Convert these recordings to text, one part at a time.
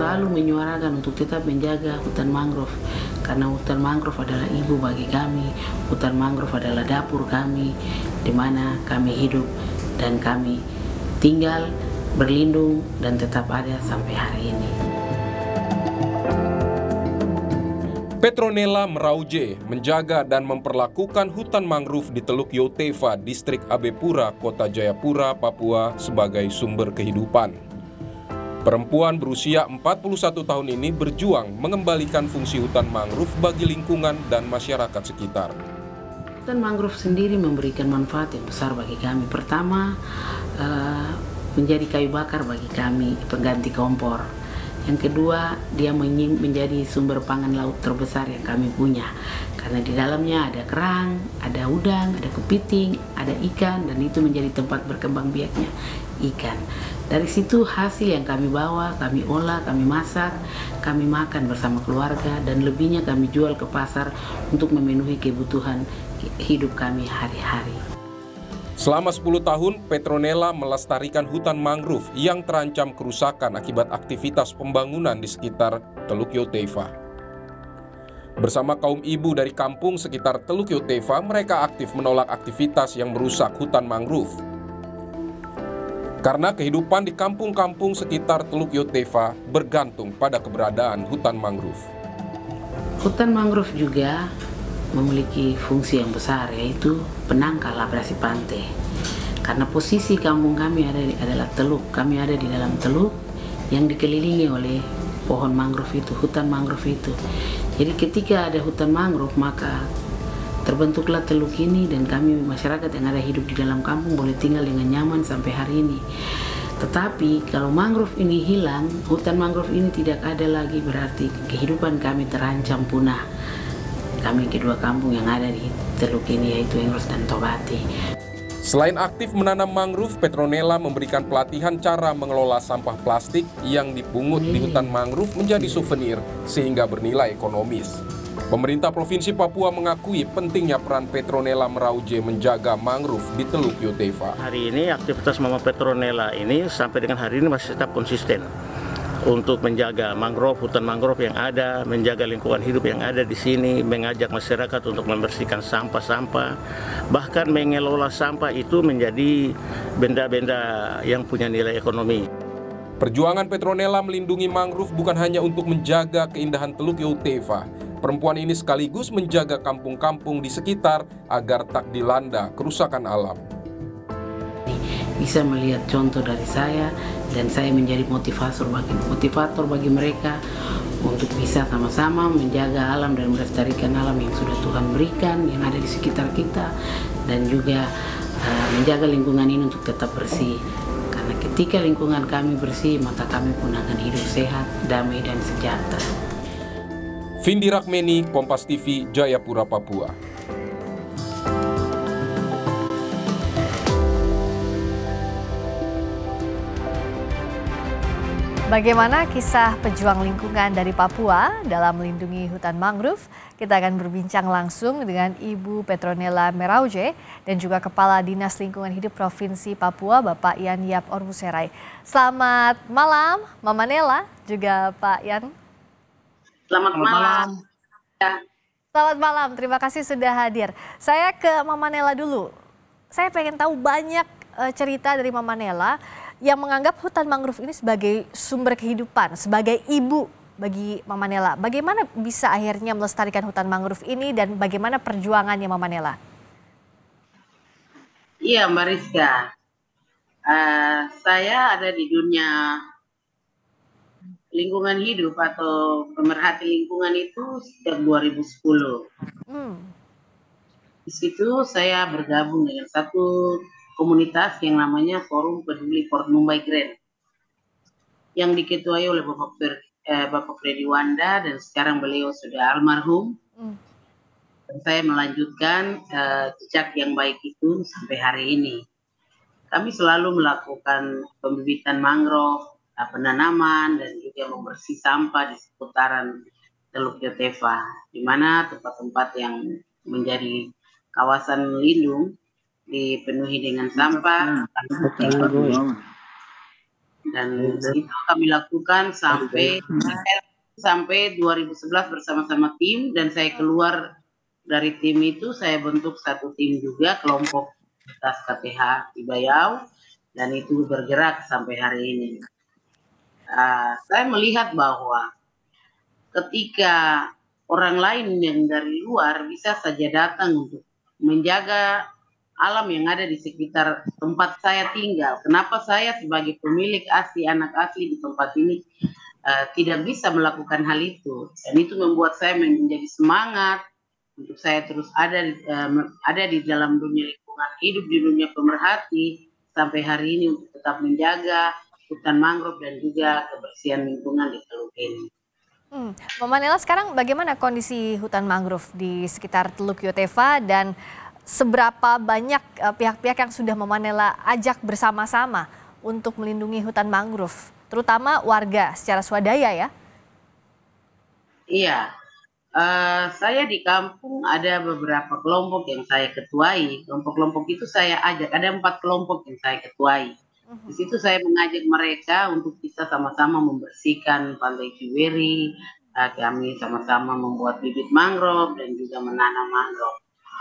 selalu menyuarakan untuk tetap menjaga hutan mangrove, karena hutan mangrove adalah ibu bagi kami. Hutan mangrove adalah dapur kami, di mana kami hidup dan kami tinggal, berlindung, dan tetap ada sampai hari ini. Petronella Merauje menjaga dan memperlakukan hutan mangrove di Teluk Yotefa, Distrik Abepura, Kota Jayapura, Papua sebagai sumber kehidupan. Perempuan berusia 41 tahun ini berjuang mengembalikan fungsi hutan mangrove bagi lingkungan dan masyarakat sekitar. Hutan mangrove sendiri memberikan manfaat yang besar bagi kami. Pertama, menjadi kayu bakar bagi kami, pengganti kompor. Yang kedua, dia menjadi sumber pangan laut terbesar yang kami punya. Karena di dalamnya ada kerang, ada udang, ada kepiting, ada ikan, dan itu menjadi tempat berkembang biaknya ikan. Dari situ hasil yang kami bawa, kami olah, kami masak, kami makan bersama keluarga, dan lebihnya kami jual ke pasar untuk memenuhi kebutuhan hidup kami hari-hari. Selama 10 tahun, Petronella melestarikan hutan mangrove yang terancam kerusakan akibat aktivitas pembangunan di sekitar Teluk Yotefa. Bersama kaum ibu dari kampung sekitar Teluk Yotefa, mereka aktif menolak aktivitas yang merusak hutan mangrove. Karena kehidupan di kampung-kampung sekitar Teluk Yotefa bergantung pada keberadaan hutan mangrove. Hutan mangrove juga memiliki fungsi yang besar, yaitu penangkal abrasi pantai. Karena posisi kampung kami adalah teluk, kami ada di dalam teluk yang dikelilingi oleh pohon mangrove itu, hutan mangrove itu. Jadi ketika ada hutan mangrove, maka terbentuklah teluk ini, dan kami masyarakat yang ada hidup di dalam kampung boleh tinggal dengan nyaman sampai hari ini. Tetapi kalau mangrove ini hilang, hutan mangrove ini tidak ada lagi, berarti kehidupan kami terancam punah. Kami kedua kampung yang ada di teluk ini, yaitu Engros dan Tobati. Selain aktif menanam mangrove, Petronella memberikan pelatihan cara mengelola sampah plastik yang dipungut di hutan mangrove menjadi souvenir sehingga bernilai ekonomis. Pemerintah Provinsi Papua mengakui pentingnya peran Petronella Merauje menjaga mangrove di Teluk Yotefa. Hari ini aktivitas Mama Petronella ini sampai dengan hari ini masih tetap konsisten untuk menjaga mangrove, hutan mangrove yang ada, menjaga lingkungan hidup yang ada di sini, mengajak masyarakat untuk membersihkan sampah-sampah, bahkan mengelola sampah itu menjadi benda-benda yang punya nilai ekonomi. Perjuangan Petronella melindungi mangrove bukan hanya untuk menjaga keindahan Teluk Yotefa. Perempuan ini sekaligus menjaga kampung-kampung di sekitar agar tak dilanda kerusakan alam. Bisa melihat contoh dari saya, dan saya menjadi motivator bagi mereka untuk bisa sama-sama menjaga alam dan melestarikan alam yang sudah Tuhan berikan yang ada di sekitar kita, dan juga menjaga lingkungan ini untuk tetap bersih. Karena ketika lingkungan kami bersih, maka kami pun akan hidup sehat, damai, dan sejahtera. Vindi Rakmeni, Kompas TV, Jayapura, Papua. Bagaimana kisah pejuang lingkungan dari Papua dalam melindungi hutan mangrove? Kita akan berbincang langsung dengan Ibu Petronella Merauje dan juga Kepala Dinas Lingkungan Hidup Provinsi Papua, Bapak Yan Yap Ormuserai. Selamat malam, Mama Nella, juga Pak Yan. Selamat malam. Selamat malam, terima kasih sudah hadir. Saya ke Mama Nella dulu. Saya pengen tahu banyak cerita dari Mama Nella yang menganggap hutan mangrove ini sebagai sumber kehidupan, sebagai ibu bagi Mama Nella. Bagaimana bisa akhirnya melestarikan hutan mangrove ini dan bagaimana perjuangannya Mama Nella? Iya Mbak Rizka, saya ada di dunia lingkungan hidup atau pemerhati lingkungan itu sejak 2010. Di situ saya bergabung dengan satu komunitas yang namanya Forum Peduli Port Numbai Grand, yang diketuai oleh Bapak Freddy Wanda, dan sekarang beliau sudah almarhum. Dan saya melanjutkan jejak yang baik itu sampai hari ini. Kami selalu melakukan pembibitan mangrove, penanaman, dan juga membersih sampah di seputaran Teluk Yotefa, di mana tempat-tempat yang menjadi kawasan lindung dipenuhi dengan sampah. Dan itu kami lakukan sampai 2011 bersama-sama tim, dan saya keluar dari tim itu, saya bentuk satu tim juga, kelompok atas KTH di Bayau, dan itu bergerak sampai hari ini. Saya melihat bahwa ketika orang lain yang dari luar bisa saja datang untuk menjaga alam yang ada di sekitar tempat saya tinggal, kenapa saya sebagai pemilik asli, anak asli di tempat ini tidak bisa melakukan hal itu? Dan itu membuat saya menjadi semangat untuk saya terus ada di dalam dunia lingkungan hidup, di dunia pemerhati sampai hari ini, untuk tetap menjaga hutan mangrove dan juga kebersihan lingkungan di Teluk ini. Mama Nela, sekarang bagaimana kondisi hutan mangrove di sekitar Teluk Yotefa, dan seberapa banyak pihak-pihak yang sudah Mama Nela ajak bersama-sama untuk melindungi hutan mangrove, terutama warga secara swadaya ya? Iya, saya di kampung ada beberapa kelompok yang saya ketuai. Kelompok-kelompok itu saya ajak, ada 4 kelompok yang saya ketuai. Di situ saya mengajak mereka untuk bisa sama-sama membersihkan Pantai Ciweri, kami sama-sama membuat bibit mangrove dan juga menanam mangrove.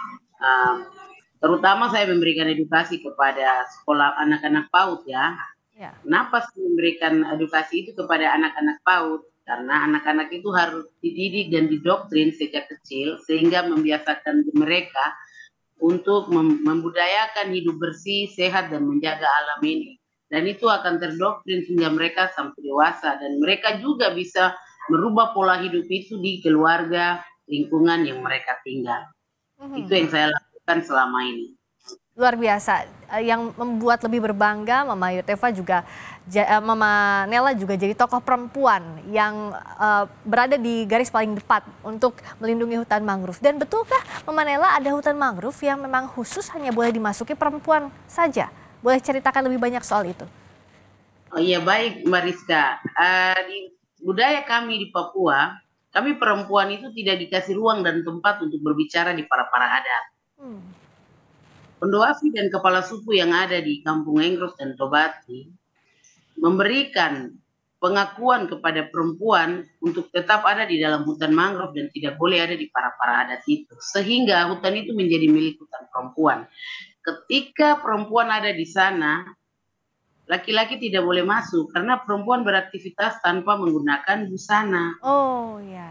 Terutama saya memberikan edukasi kepada sekolah anak-anak PAUD ya. Kenapa sih memberikan edukasi itu kepada anak-anak PAUD? Karena anak-anak itu harus dididik dan didoktrin sejak kecil, sehingga membiasakan mereka untuk membudayakan hidup bersih, sehat, dan menjaga alam ini. Dan itu akan terdoktrin hingga mereka sampai dewasa, dan mereka juga bisa merubah pola hidup itu di keluarga, lingkungan yang mereka tinggal. Itu yang saya lakukan selama ini. Luar biasa. Yang membuat lebih berbangga, Mama Yotefa juga, Mama Nela juga jadi tokoh perempuan yang berada di garis paling depan untuk melindungi hutan mangrove. Dan betulkah Mama Nela ada hutan mangrove yang memang khusus hanya boleh dimasuki perempuan saja? Boleh ceritakan lebih banyak soal itu? Oh iya, baik Mbak Rizka. Di budaya kami di Papua, kami perempuan itu tidak dikasih ruang dan tempat untuk berbicara di para adat. Pendoafi dan kepala suku yang ada di Kampung Enggros dan Tobati memberikan pengakuan kepada perempuan untuk tetap ada di dalam hutan mangrove dan tidak boleh ada di para adat itu. Sehingga hutan itu menjadi milik hutan perempuan. Ketika perempuan ada di sana, laki-laki tidak boleh masuk karena perempuan beraktivitas tanpa menggunakan busana. Oh ya.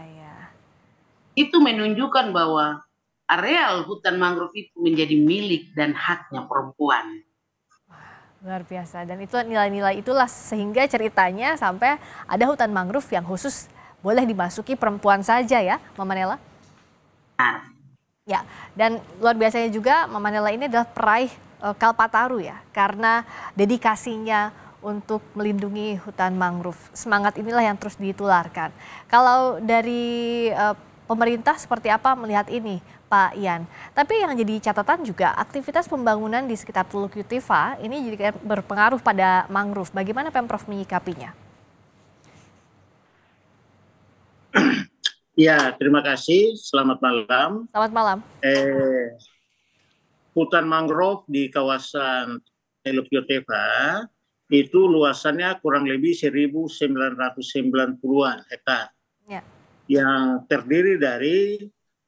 Itu menunjukkan bahwa areal hutan mangrove itu menjadi milik dan haknya perempuan. Luar biasa, dan itu nilai-nilai itulah sehingga ceritanya sampai ada hutan mangrove yang khusus boleh dimasuki perempuan saja ya, Mama Nela? Ya, dan luar biasanya juga Mama Nela ini adalah peraih Kalpataru ya, karena dedikasinya untuk melindungi hutan mangrove. Semangat inilah yang terus ditularkan. Kalau dari pemerintah seperti apa melihat ini, Pak Ian? Tapi yang jadi catatan juga aktivitas pembangunan di sekitar Teluk Yotefa ini juga berpengaruh pada mangrove. Bagaimana Pemprov menyikapinya? Ya, terima kasih. Selamat malam. Selamat malam. Hutan mangrove di kawasan Teluk Yotefa itu luasannya kurang lebih 1.990-an hektar. Ya. Yang terdiri dari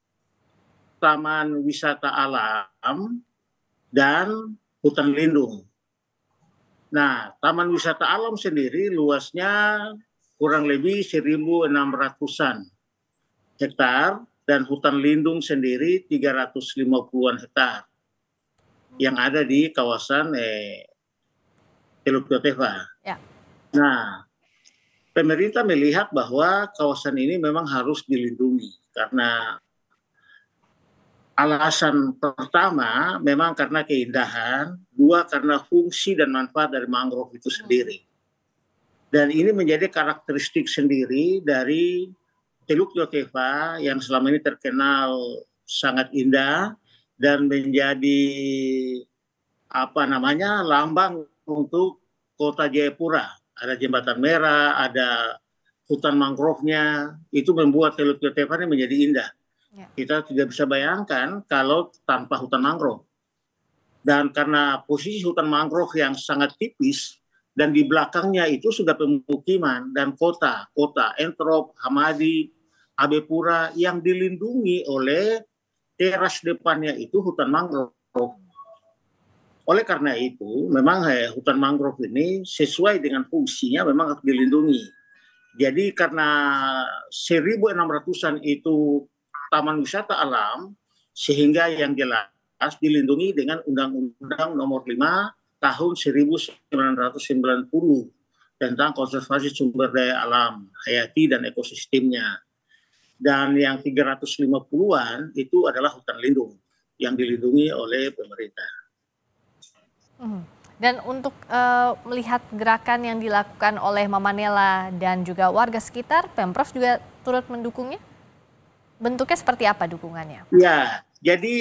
taman wisata alam dan hutan lindung. Nah, taman wisata alam sendiri luasnya kurang lebih 1.600-an hektar dan hutan lindung sendiri 350-an hektar yang ada di kawasan Teluk Yotefa. Ya. Nah, pemerintah melihat bahwa kawasan ini memang harus dilindungi karena alasan pertama memang karena keindahan, dua karena fungsi dan manfaat dari mangrove itu sendiri. Dan ini menjadi karakteristik sendiri dari Teluk Yotefa yang selama ini terkenal sangat indah dan menjadi lambang untuk Kota Jayapura. Ada jembatan merah, ada hutan mangrove-nya, itu membuat Teluk Yotefa ini menjadi indah. Ya. Kita tidak bisa bayangkan kalau tanpa hutan mangrove. Dan karena posisi hutan mangrove yang sangat tipis, Dan di belakangnya itu sudah pemukiman dan kota Entrop, Hamadi, Abepura yang dilindungi oleh teras depannya itu hutan mangrove. Oleh karena itu, memang hutan mangrove ini sesuai dengan fungsinya memang harus dilindungi. Jadi karena 1600-an itu taman wisata alam, sehingga yang jelas dilindungi dengan Undang-Undang Nomor 5 tahun 1990 tentang konservasi sumber daya alam, hayati dan ekosistemnya. Dan yang 350-an itu adalah hutan lindung yang dilindungi oleh pemerintah. Dan untuk melihat gerakan yang dilakukan oleh Mama Nela dan juga warga sekitar, Pemprov juga turut mendukungnya? Bentuknya seperti apa dukungannya? Ya, jadi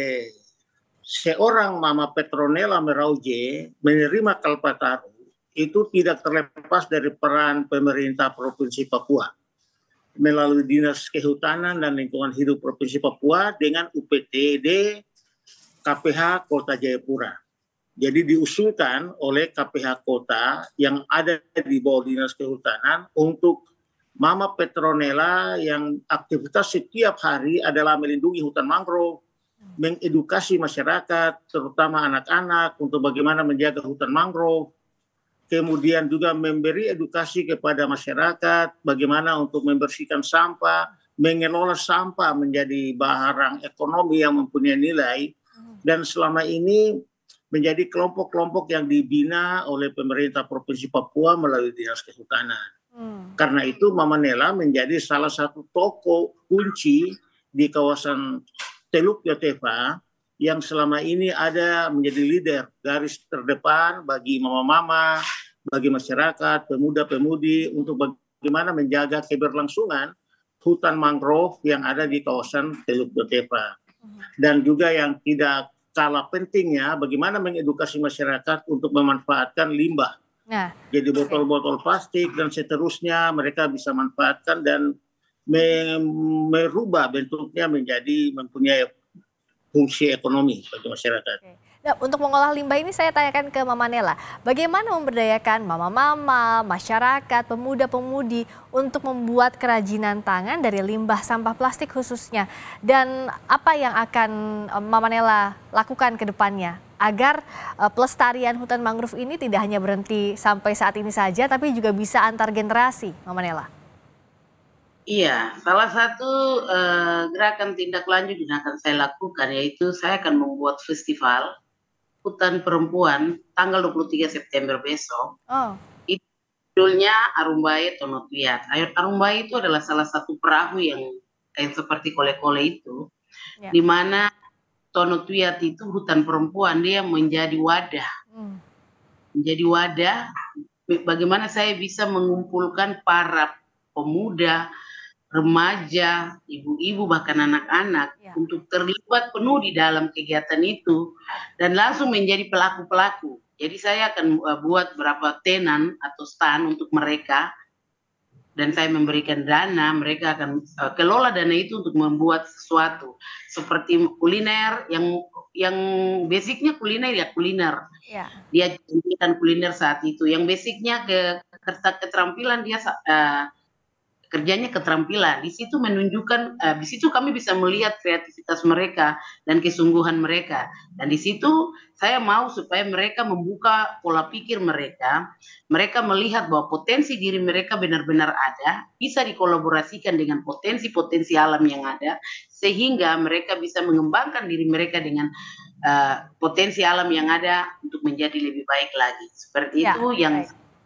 seorang Mama Petronella Merauje menerima Kalpataru itu tidak terlepas dari peran pemerintah Provinsi Papua melalui Dinas Kehutanan dan Lingkungan Hidup Provinsi Papua dengan UPTD KPH Kota Jayapura. Jadi diusulkan oleh KPH Kota yang ada di bawah Dinas Kehutanan untuk Mama Petronella yang aktivitas setiap hari adalah melindungi hutan mangrove, mengedukasi masyarakat, terutama anak-anak untuk bagaimana menjaga hutan mangrove, kemudian juga memberi edukasi kepada masyarakat bagaimana untuk membersihkan sampah, mengelola sampah menjadi barang ekonomi yang mempunyai nilai, dan selama ini menjadi kelompok-kelompok yang dibina oleh pemerintah Provinsi Papua melalui Dinas Kehutanan. Karena itu Mama Nela menjadi salah satu tokoh kunci di kawasan Teluk Yotefa yang selama ini ada menjadi leader garis terdepan bagi mama-mama, bagi masyarakat, pemuda-pemudi untuk bagaimana menjaga keberlangsungan hutan mangrove yang ada di kawasan Teluk Yotefa. Dan juga yang tidak kalah pentingnya bagaimana mengedukasi masyarakat untuk memanfaatkan limbah. Nah, jadi botol-botol plastik dan seterusnya mereka bisa manfaatkan dan merubah bentuknya menjadi mempunyai fungsi ekonomi bagi masyarakat. Nah, untuk mengolah limbah ini saya tanyakan ke Mama Nela, bagaimana memberdayakan mama-mama, masyarakat, pemuda-pemudi untuk membuat kerajinan tangan dari limbah sampah plastik khususnya, dan apa yang akan Mama Nela lakukan ke depannya agar pelestarian hutan mangrove ini tidak hanya berhenti sampai saat ini saja, tapi juga bisa antar generasi, Mama Nela? Iya, salah satu gerakan tindak lanjut yang akan saya lakukan yaitu saya akan membuat festival hutan perempuan tanggal 23 September besok. Itu judulnya Arumbai Tonotuyat. Arumbai itu adalah salah satu perahu yang seperti kole-kole itu, di mana Tonotuyat itu hutan perempuan, dia menjadi wadah. Menjadi wadah bagaimana saya bisa mengumpulkan para pemuda, remaja, ibu-ibu, bahkan anak-anak untuk terlibat penuh di dalam kegiatan itu dan langsung menjadi pelaku-pelaku. Jadi saya akan buat beberapa tenan atau stand untuk mereka dan saya memberikan dana, mereka akan kelola dana itu untuk membuat sesuatu seperti kuliner yang basicnya kuliner ya kuliner. Dia jadikan kuliner saat itu. Yang basicnya keterampilan dia kerjanya keterampilan. Di situ menunjukkan, di situ kami bisa melihat kreativitas mereka dan kesungguhan mereka. Dan di situ saya mau supaya mereka membuka pola pikir mereka, mereka melihat bahwa potensi diri mereka benar-benar ada, bisa dikolaborasikan dengan potensi-potensi alam yang ada, sehingga mereka bisa mengembangkan diri mereka dengan potensi alam yang ada untuk menjadi lebih baik lagi. Seperti itu yang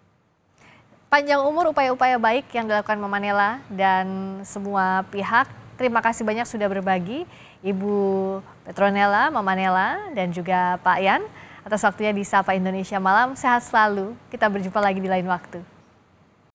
panjang umur upaya-upaya baik yang dilakukan Mama Nela dan semua pihak. Terima kasih banyak sudah berbagi Ibu Petronella, Mama Nela, dan juga Pak Yan atas waktunya di Sapa Indonesia Malam. Sehat selalu, kita berjumpa lagi di lain waktu.